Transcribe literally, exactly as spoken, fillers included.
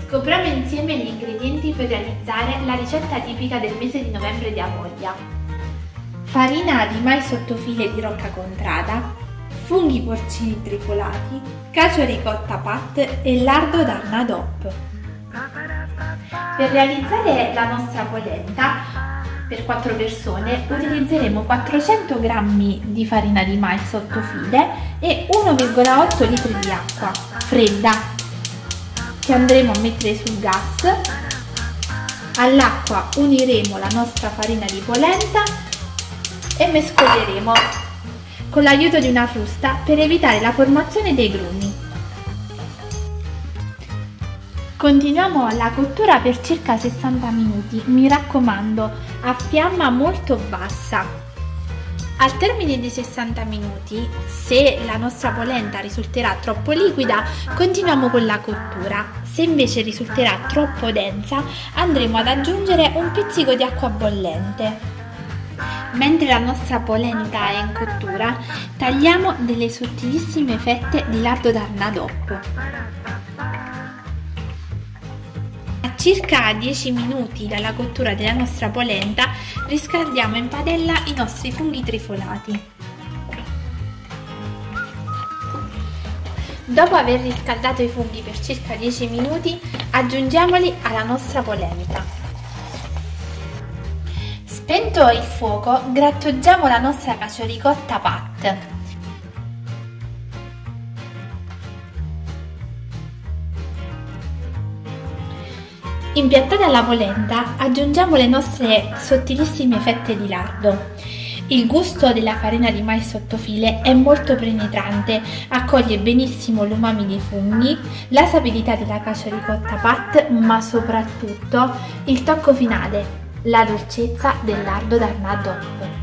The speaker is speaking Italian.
Scopriamo insieme gli ingredienti per realizzare la ricetta tipica del mese di novembre di Avolia. Farina di mais sottofile di Rocca Contrada, funghi porcini trifolati, cacio ricotta pat e lardo d'Arna D O P. Per realizzare la nostra polenta per quattro persone utilizzeremo quattrocento grammi di farina di mais sottofile e uno virgola otto litri di acqua fredda che andremo a mettere sul gas. All'acqua uniremo la nostra farina di polenta e mescoleremo con l'aiuto di una frusta per evitare la formazione dei grumi. Continuiamo la cottura per circa sessanta minuti, mi raccomando, a fiamma molto bassa. Al termine dei sessanta minuti, se la nostra polenta risulterà troppo liquida, continuiamo con la cottura. Se invece risulterà troppo densa, andremo ad aggiungere un pizzico di acqua bollente. Mentre la nostra polenta è in cottura, tagliamo delle sottilissime fette di lardo d'Arna D O P. A circa dieci minuti dalla cottura della nostra polenta, riscaldiamo in padella i nostri funghi trifolati. Dopo aver riscaldato i funghi per circa dieci minuti, aggiungiamoli alla nostra polenta. Spento il fuoco, grattugiamo la nostra cacio ricotta pat. Impiattata la polenta, aggiungiamo le nostre sottilissime fette di lardo. Il gusto della farina di mais sottofile è molto penetrante, accoglie benissimo l'umami dei funghi, la sapidità della cacio ricotta pat, ma soprattutto il tocco finale, la dolcezza del lardo d'Arna D O P.